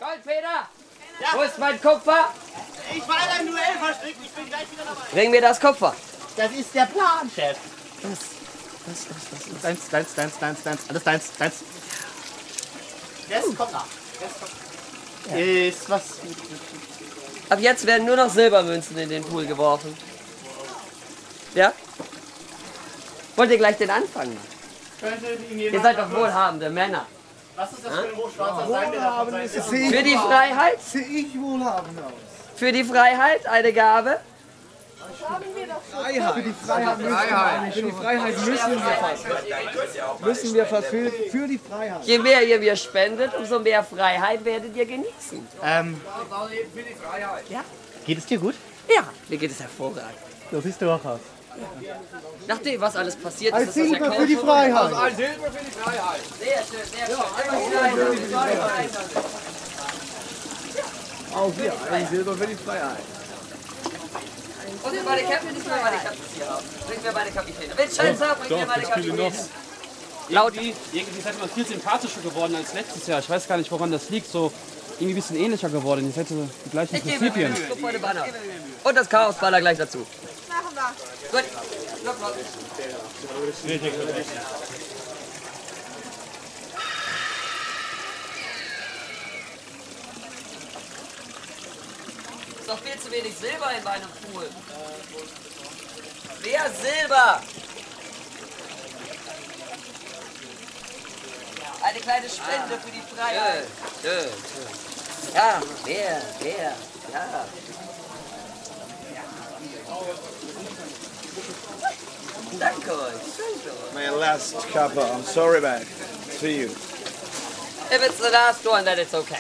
Goldfeder! Ja. Wo ist mein Kupfer? Ich war in einem Duell verstrickt, ich bin gleich wieder dabei. Bring mir das Kupfer. Das ist der Plan, Chef. Deins. Alles deins. Rest kommt nach. Ja. Ist was. Ab jetzt werden nur noch Silbermünzen in den Pool geworfen. Ja? Wollt ihr gleich den Anfang machen? Ihr seid doch wohlhabende Männer. Was ist das für ein hochschwarzer Sein, der da von Seite Für die Freiheit? Sehe ich wohlhabend aus. Für die Freiheit eine Gabe? Freiheit. Für die Freiheit müssen wir fast für die Freiheit. Je mehr ihr mir spendet, umso mehr Freiheit werdet ihr genießen. Ja? Geht es dir gut? Ja, mir geht es hervorragend. So siehst du auch aus. Nachdem, was alles passiert ist, Ein ist das ja Silber kaum für die vorbei. Freiheit. Ein Silber für die Freiheit. Sehr schön, sehr schön. Auch hier, ein Silber für die Freiheit. Und ihr beide Captains, nicht mehr meine Captains hier haben. Bringt mir meine Kapitäne. Vincenzo, bringt mir meine Kapitäne. Irgendwie seid ihr viel sympathischer geworden als letztes Jahr. Ich weiß gar nicht, woran das liegt. So irgendwie ein bisschen ähnlicher geworden. Ihr seid so die gleichen Ich gebe mir Prinzipien. Mühe. Guck mal, den Banner. Und das Chaosbanner gleich dazu. Machen wir. Gut. Lock, lock. Ist doch viel zu wenig Silber in meinem Pool. Mehr Silber! Eine kleine Spende für die Freiheit. Schön. Ja, mehr, ja. Danke euch. My last cuppa, I'm sorry about it. It's for you. If it's the last one, then it's okay.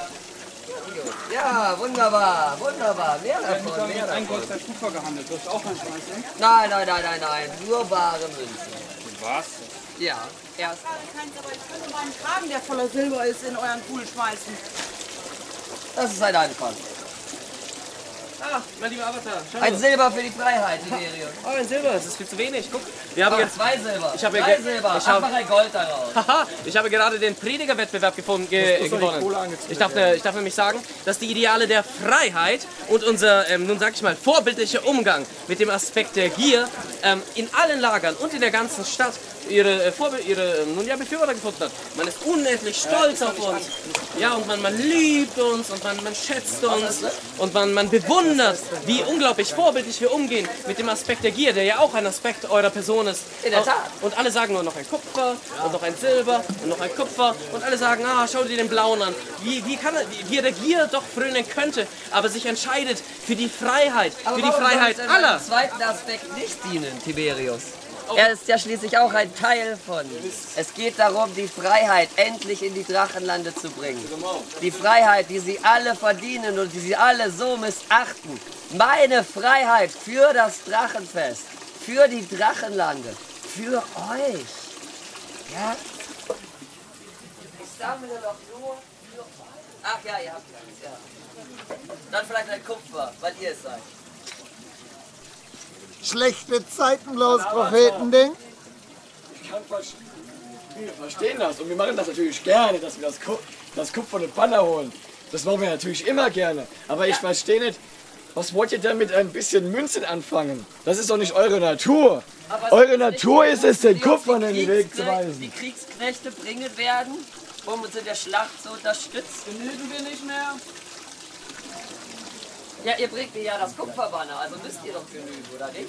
Ja, wunderbar. Mehr davon, mehr Ein davon. Gold der Kupfer gehandelt. Du hast auch einen Schmeißen. Nein. Nur bare Münzen. Was? Ja, erst. Ich kann aber nicht mal einen Kragen, der voller Silber ist, in euren Pool schmeißen. Das ist ein Anfang. Ah, mein lieber Avatar, schau Ein Silber für die Freiheit, Tiberius. Oh, ein Silber, das ist viel zu wenig. Guck, wir haben jetzt... 2 Silber. Ich habe Drei Silber. ich habe- Mach ein Gold daraus. Haha, ich habe gerade den Predigerwettbewerb gewonnen. Ich darf nämlich sagen, dass die Ideale der Freiheit und unser, nun sag ich mal, vorbildlicher Umgang mit dem Aspekt der Gier in allen Lagern und in der ganzen Stadt ihre Befürworter gefunden hat. Man ist unendlich stolz auf uns. Ja, und man liebt uns und man schätzt uns und man bewundert, wie unglaublich vorbildlich wir umgehen mit dem Aspekt der Gier, der ja auch ein Aspekt eurer Person ist. In der Tat. Und alle sagen nur noch ein Kupfer und noch ein Silber und noch ein Kupfer und alle sagen, ah, schau dir den Blauen an. Wie er der Gier doch frönen könnte, aber sich entscheidet für die Freiheit, für die Freiheit aller. Dem zweiten Aspekt nicht dienen, Tiberius. Er ist ja schließlich auch ein Teil von. Es geht darum, die Freiheit endlich in die Drachenlande zu bringen. Die Freiheit, die sie alle verdienen und die sie alle so missachten. Meine Freiheit für das Drachenfest, für die Drachenlande, für euch. Ja? Ich sammle doch nur für euch. Ach ja, ihr habt es, ja. Dann vielleicht ein Kupfer, weil ihr es seid. Schlechte Zeiten, blaues Prophetending. Wir verstehen das und wir machen das natürlich gerne, dass wir das Kupfer und Banner holen. Das machen wir natürlich immer gerne. Aber ich verstehe nicht, was wollt ihr denn mit ein bisschen Münzen anfangen? Das ist doch nicht eure Natur. Eure Natur ist es, den Kupfern in den Weg zu Die weisen. Kriegsknechte bringen werden, um uns in der Schlacht zu unterstützen. Genügen wir nicht mehr? Ja, ihr bringt mir ja das Kupferbanner, also müsst ihr doch genügen, oder nicht?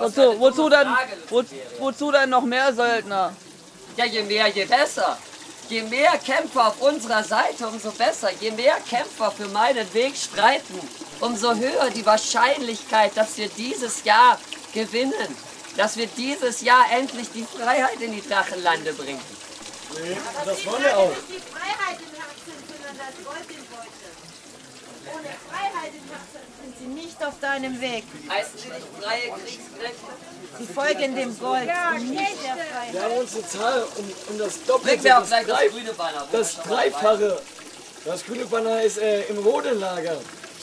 Wozu denn noch mehr Söldner? Ja, je mehr, je besser. Je mehr Kämpfer auf unserer Seite, umso besser. Je mehr Kämpfer für meinen Weg streiten, umso höher die Wahrscheinlichkeit, dass wir dieses Jahr gewinnen. Dass wir dieses Jahr endlich die Freiheit in die Drachenlande bringen. Das wollen wir auch. Nicht die Freiheit im Herzen, sondern das Gold im Beutel. Ohne Freiheit im Herzen sind sie nicht auf deinem Weg. Heißen sie nicht freie Kriegsknechte? Sie folgen dem Gold und nicht der Wir Freiheit. haben unsere Zahl um das Bring Doppelte, mir auch gleich das grüne Banner. wo das wir schon mal Dreifache. Das grüne Banner ist im roten Lager.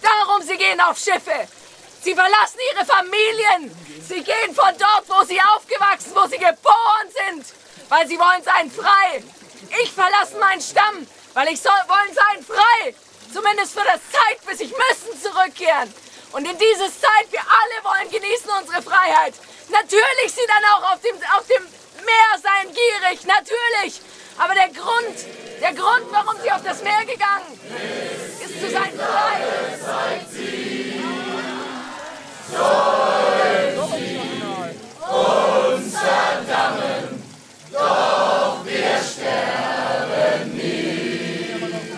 Darum, sie gehen auf Schiffe. Sie verlassen ihre Familien. Sie gehen von dort, wo sie aufgewachsen, wo sie geboren sind, weil sie wollen sein frei. Ich verlasse meinen Stamm, weil ich wollen sein frei. Zumindest für das Zeit, bis ich müssen zurückkehren. Und in dieser Zeit, wir alle wollen genießen unsere Freiheit. Natürlich sie dann auch auf dem Meer sein gierig, natürlich. Aber der Grund, warum sie auf das Meer gegangen ist zu sein frei. Uns verdammen, doch wir sterben nie.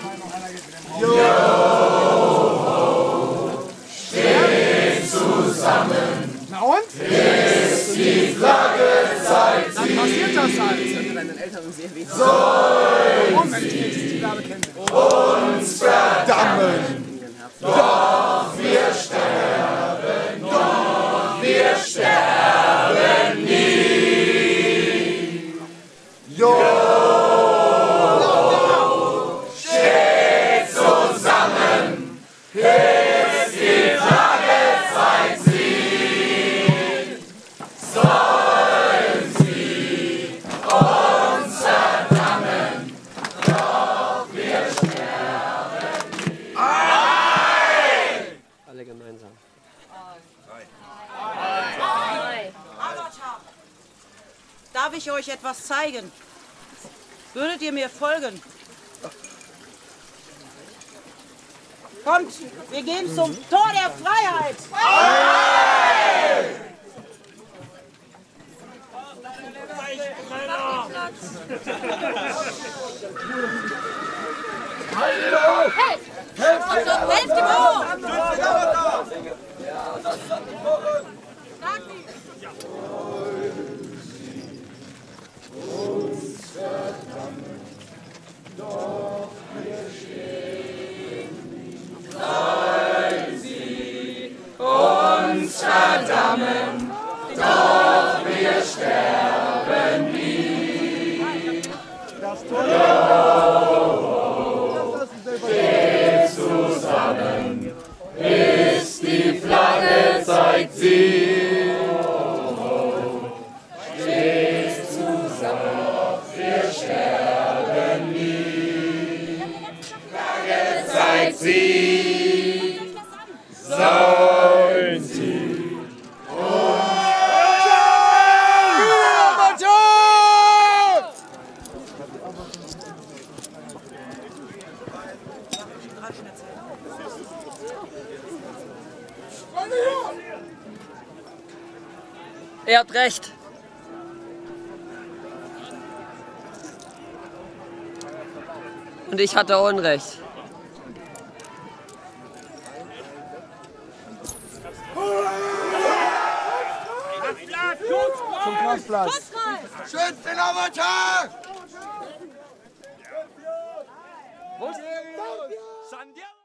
Jo, steht zusammen. Na und? Bis die Flagge zeigt Dann sie. passiert das alles, wenn du deinen Eltern sehr weh Uns verdammen, doch wir sterben, doch wir sterben nie. Jo, steht zusammen, bis die Flagge zeigt sie. Sollen sie uns verdammen, doch wir sterben nie. Alle gemeinsam. Darf ich euch etwas zeigen? Würdet ihr mir folgen? Kommt, wir gehen zum Tor der Freiheit! Hallo! Helft ihm hoch! Uns verdammen, doch wir stehen. Sollen sie uns verdammen, doch wir sterben nie. Steht zusammen, bis die Flagge zeigt sie. Steht zusammen, wir sterben nie. Flagge zeigt sie, sollen sie uns Ihr habt recht. Und ich hatte Unrecht. Zum Kraftplatz. Schützt den Avatar! Santiago!